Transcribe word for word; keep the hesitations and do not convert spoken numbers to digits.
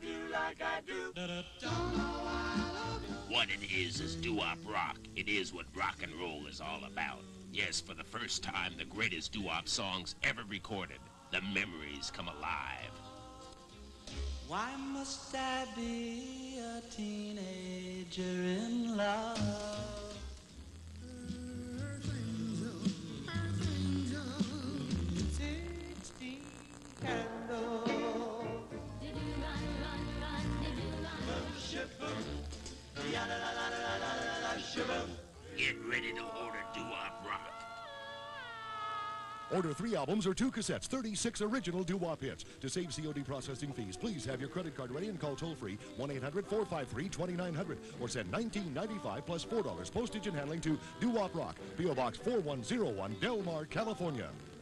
love you like I do. Don't know why I love you. What it is is doo-wop rock. It is what rock and roll is all about. Yes, for the first time, the greatest doo-wop songs ever recorded. The memories come alive. Why must I be a teenager in love? Sixteen candles. Get ready to order doo-wop rock. Order three albums or two cassettes, thirty-six original doo-wop hits. To save C O D processing fees, please have your credit card ready and call toll-free one eight hundred, four five three, two nine zero zero or send nineteen ninety-five plus four dollars postage and handling to Doo-Wop Rock, P O Box four one zero one, Del Mar, California.